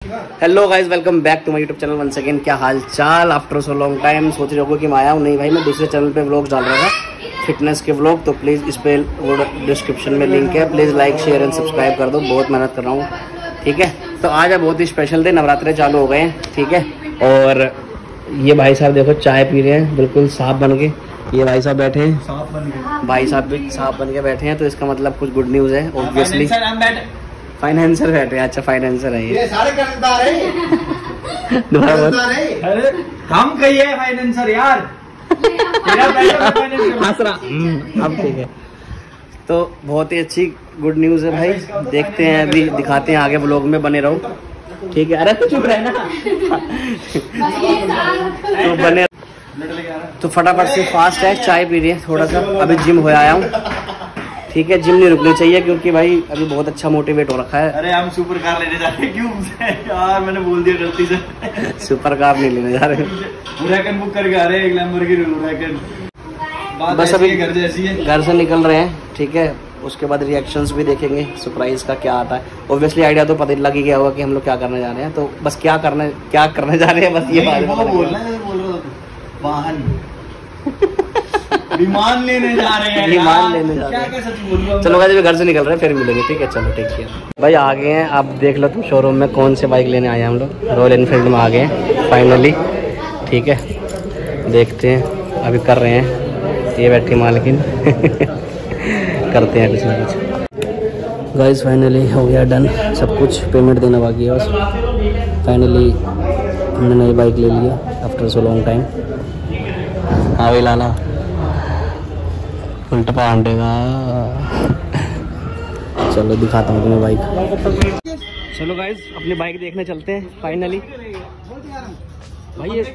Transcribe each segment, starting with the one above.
Hello guys, welcome back to my YouTube channel once again. क्या हाल चाल after so long time. सोच रहे हो कि मैं आया हूँ? नहीं भाई, मैं दूसरे चैनल पे व्लॉग डाल रहा था, फिटनेस के व्लॉग। तो प्लीज़ इस पे वो डिस्क्रिप्शन में लिंक है, please like share and subscribe कर दो। बहुत मेहनत कर रहा हूँ, ठीक है। तो आज बहुत ही स्पेशल डे, नवरात्रे चालू हो गए हैं, ठीक है। और ये भाई साहब देखो चाय पी रहे हैं, बिल्कुल साफ बन के। ये भाई साहब बैठे हैं, साफ बन के, भाई साहब भी साफ बन के बैठे हैं। तो इसका मतलब कुछ गुड न्यूज़ है ऑब्वियसली। फाइनेंसर बैठे हैं, अच्छा फाइनेंसर है ये सारे कर्जदार हैं। अरे हम कहिए फाइनेंसर यार। अब ठीक है। तो बहुत ही अच्छी गुड न्यूज़ है भाई, देखते हैं अभी, दिखाते हैं आगे व्लॉग में, बने रहो, ठीक है। अरे तो चुप रहना। तो बने तो फटाफट से फास्ट है, चाय पी रही है थोड़ा सा। अभी जिम हो आया हूँ, ठीक है। जिम नहीं रुकनी चाहिए क्योंकि भाई अभी बहुत अच्छा मोटिवेट हो रखा है। अरे हम सुपर कार लेने जा रहे हैं। क्यों यार, मैंने बोल दिया गलती से। सुपर कार नहीं लेने जा रहे, हुराकन बुक करके आ रहे हैं, एक लैम्बोर्गिनी हुराकन। बस अभी घर जैसी है, घर से निकल रहे हैं, ठीक है। उसके बाद रिएक्शंस भी देखेंगे, सरप्राइज का क्या आता है। ऑब्वियसली आइडिया तो पता लग ही गया होगा कि हम लोग क्या करने जा रहे हैं। तो बस क्या करने जा रहे हैं, बस ये बात बोल रहे हो। वाहन विमान लेने जा रहे हैं, विमान लेने जा रहे हैं। चलो गाइस, घर से निकल रहे हैं, फिर मिलेंगे, ठीक है। चलो ठीक है भाई, आ गए हैं। आप देख लो तुम शोरूम में कौन से बाइक लेने आए हैं हम लोग। रॉयल एनफील्ड में आ गए हैं फाइनली, ठीक है। देखते हैं, अभी कर रहे हैं, ये बैठी मालकिन। करते हैं कुछ ना कुछ। गाइस फाइनली हो गया डन सब कुछ, पेमेंट देना बाकी है बस। फाइनली हमने नई बाइक ले लिया आफ्टर सो लॉन्ग टाइम। हाँ भाई लाना उल्टा पांडेगा। चलो दिखाता हूँ तुम्हें बाइक। चलो गाइस, अपनी बाइक देखने चलते हैं फाइनली। भाई ये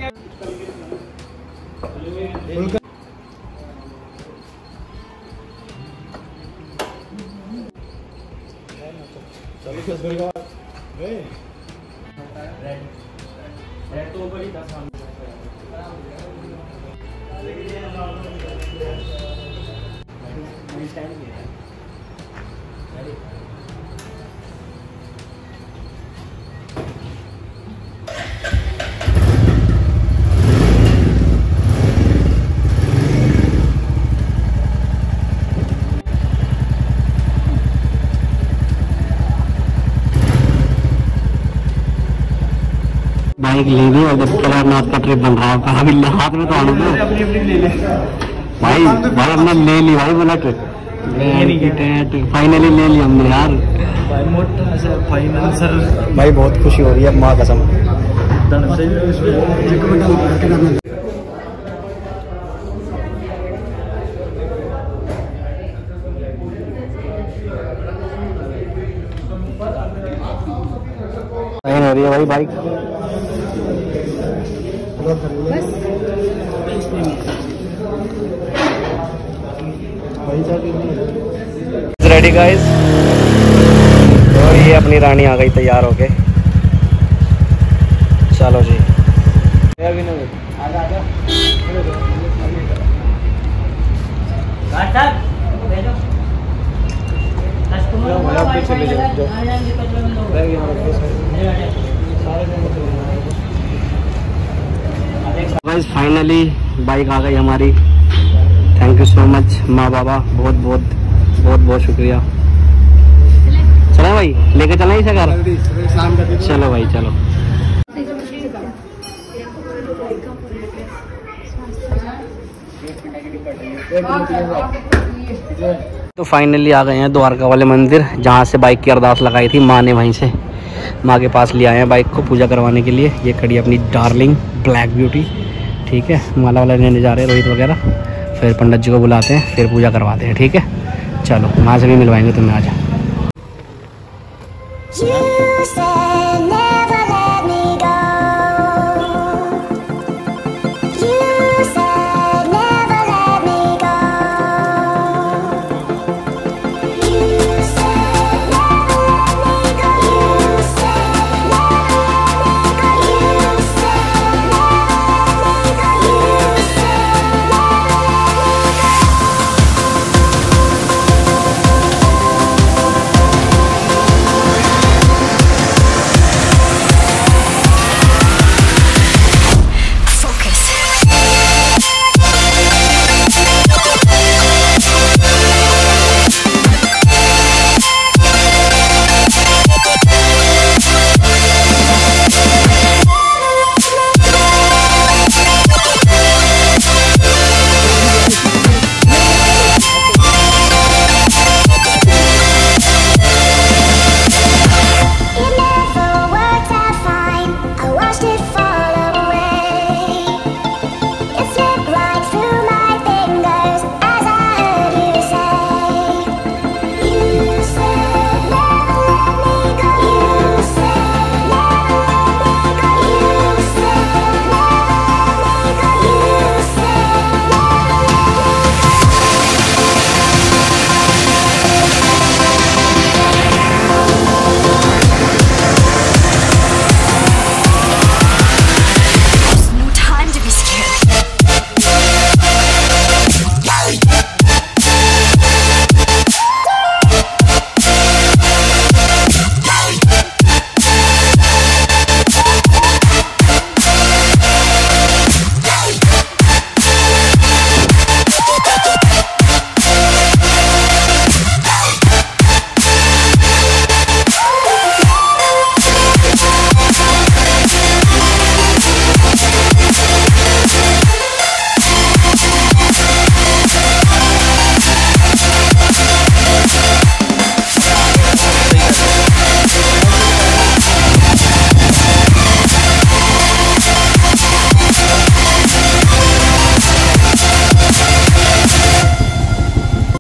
बाइक ले ली और जब केदारनाथ का ट्रिप बन रहा है, अभी हाथ में तो आने दो भाई। भाई हमने ले ली भाई बुलेट, फाइनली ले ली हमने यार। फाइनेंसर भाई बहुत खुशी हो रही है, माँ कसम। हो रही है भाई बाइक। रेडी गाइस, और ये अपनी रानी आ गई तैयार होके। चलो जी, गाइस फाइनली बाइक आ गई हमारी। थैंक यू सो मच माँ बाबा, बहुत बहुत बहुत बहुत शुक्रिया। चलो भाई, लेके चलना इसे घर। चलो भाई चलो। तो फाइनली आ गए हैं द्वारका वाले मंदिर, जहाँ से बाइक की अरदास लगाई थी माँ ने। वहीं से माँ के पास ले आए हैं बाइक को पूजा करवाने के लिए। ये खड़ी अपनी डार्लिंग ब्लैक ब्यूटी, ठीक है। माला वाला लेने जा रहे हैं रोहित वगैरह, फिर पंडित जी को बुलाते हैं, फिर पूजा करवाते हैं, ठीक है। चलो माँ से भी मिलवाएंगे तुम्हें आज।